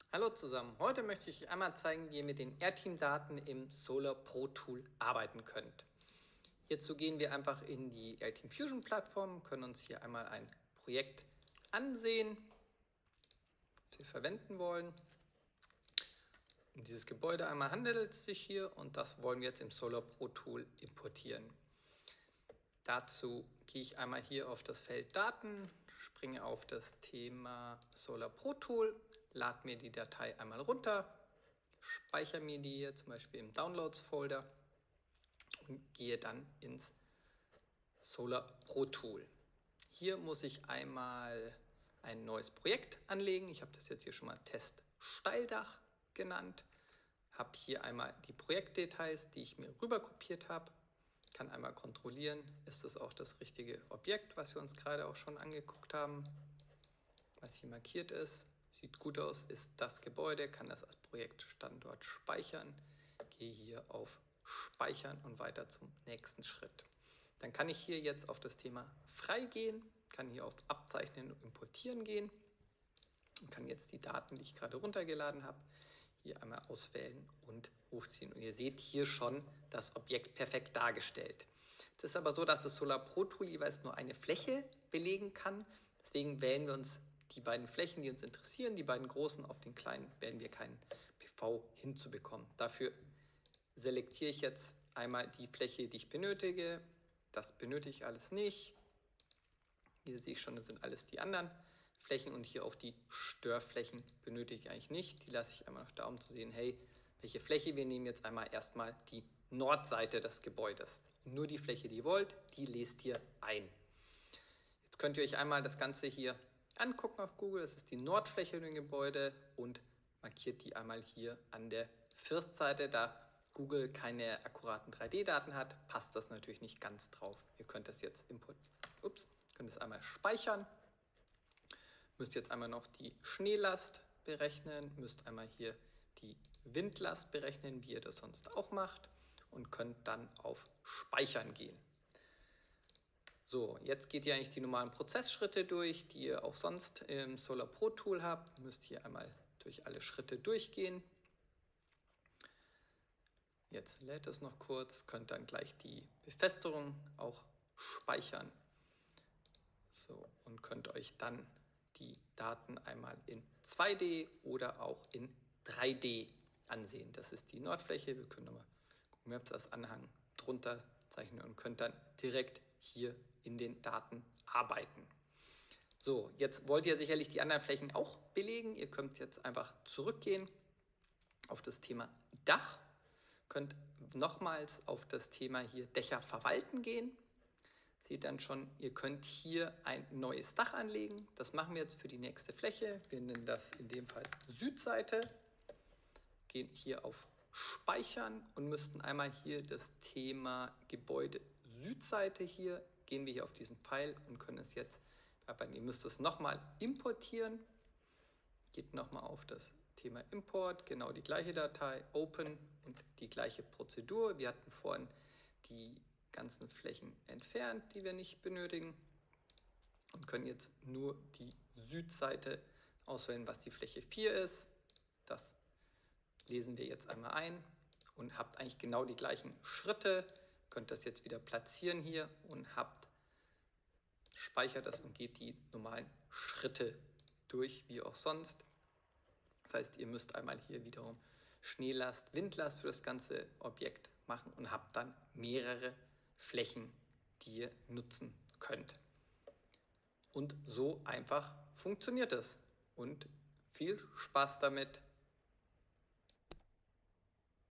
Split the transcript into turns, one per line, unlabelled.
Hallo zusammen, heute möchte ich euch einmal zeigen, wie ihr mit den Airteam-Daten im Solar Pro Tool arbeiten könnt. Hierzu gehen wir einfach in die Airteam Fusion Plattform, können uns hier einmal ein Projekt ansehen, das wir verwenden wollen. In dieses Gebäude einmal handelt es sich hier und das wollen wir jetzt im Solar Pro Tool importieren. Dazu gehe ich einmal hier auf das Feld Daten, springe auf das Thema Solar Pro Tool, lade mir die Datei einmal runter, speichere mir die hier zum Beispiel im Downloads-Folder und gehe dann ins Solar Pro Tool. Hier muss ich einmal ein neues Projekt anlegen. Ich habe das jetzt hier schon mal Test Steildach genannt. Habe hier einmal die Projektdetails, die ich mir rüber kopiert habe. Kann einmal kontrollieren, ist das auch das richtige Objekt, was wir uns gerade auch schon angeguckt haben. Was hier markiert ist, sieht gut aus, ist das Gebäude, kann das als Projektstandort speichern. Gehe hier auf Speichern und weiter zum nächsten Schritt. Dann kann ich hier jetzt auf das Thema Frei gehen, kann hier auf Abzeichnen und Importieren gehen und kann jetzt die Daten, die ich gerade runtergeladen habe, hier einmal auswählen und hochziehen. Und ihr seht hier schon das Objekt perfekt dargestellt. Es ist aber so, dass das Solar Pro Tool jeweils nur eine Fläche belegen kann. Deswegen wählen wir uns die beiden Flächen, die uns interessieren. Die beiden großen, auf den kleinen werden wir keinen PV hinzubekommen. Dafür selektiere ich jetzt einmal die Fläche, die ich benötige. Das benötige ich alles nicht. Hier sehe ich schon, das sind alles die anderen Flächen und hier auch die Störflächen benötige ich eigentlich nicht. Die lasse ich einmal noch da, um zu sehen, hey, welche Fläche. Wir nehmen jetzt einmal erstmal die Nordseite des Gebäudes. Nur die Fläche, die ihr wollt, die lest ihr ein. Jetzt könnt ihr euch einmal das Ganze hier angucken auf Google. Das ist die Nordfläche im Gebäude und markiert die einmal hier an der Firstseite. Da Google keine akkuraten 3D-Daten hat, passt das natürlich nicht ganz drauf. Ihr könnt das jetzt könnt es einmal speichern. Müsst jetzt einmal noch die Schneelast berechnen, müsst einmal hier die Windlast berechnen, wie ihr das sonst auch macht und könnt dann auf Speichern gehen. So, jetzt geht ihr eigentlich die normalen Prozessschritte durch, die ihr auch sonst im Solar Pro Tool habt. Müsst hier einmal durch alle Schritte durchgehen. Jetzt lädt es noch kurz, könnt dann gleich die Befestigung auch speichern. So, und könnt euch dann die Daten einmal in 2D oder auch in 3D ansehen. Das ist die Nordfläche. Wir können nochmal gucken, wir haben das Anhang drunter zeichnen und könnt dann direkt hier in den Daten arbeiten. So, jetzt wollt ihr sicherlich die anderen Flächen auch belegen. Ihr könnt jetzt einfach zurückgehen auf das Thema Dach, könnt nochmals auf das Thema hier Dächer verwalten gehen. Seht dann schon, ihr könnt hier ein neues Dach anlegen. Das machen wir jetzt für die nächste Fläche. Wir nennen das in dem Fall Südseite. Gehen hier auf Speichern und müssten einmal hier das Thema Gebäude Südseite hier, gehen wir hier auf diesen Pfeil und können es jetzt bearbeiten. Ihr müsst es nochmal importieren. Geht nochmal auf das Thema Import, genau die gleiche Datei, Open und die gleiche Prozedur. Wir hatten vorhin die ganzen Flächen entfernt, die wir nicht benötigen und können jetzt nur die Südseite auswählen, was die Fläche 4 ist. Das lesen wir jetzt einmal ein und habt eigentlich genau die gleichen Schritte. Könnt das jetzt wieder platzieren hier und speichert das und geht die normalen Schritte durch, wie auch sonst. Das heißt, ihr müsst einmal hier wiederum Schneelast, Windlast für das ganze Objekt machen und habt dann mehrere Flächen, die ihr nutzen könnt. Und so einfach funktioniert es. Und viel Spaß damit.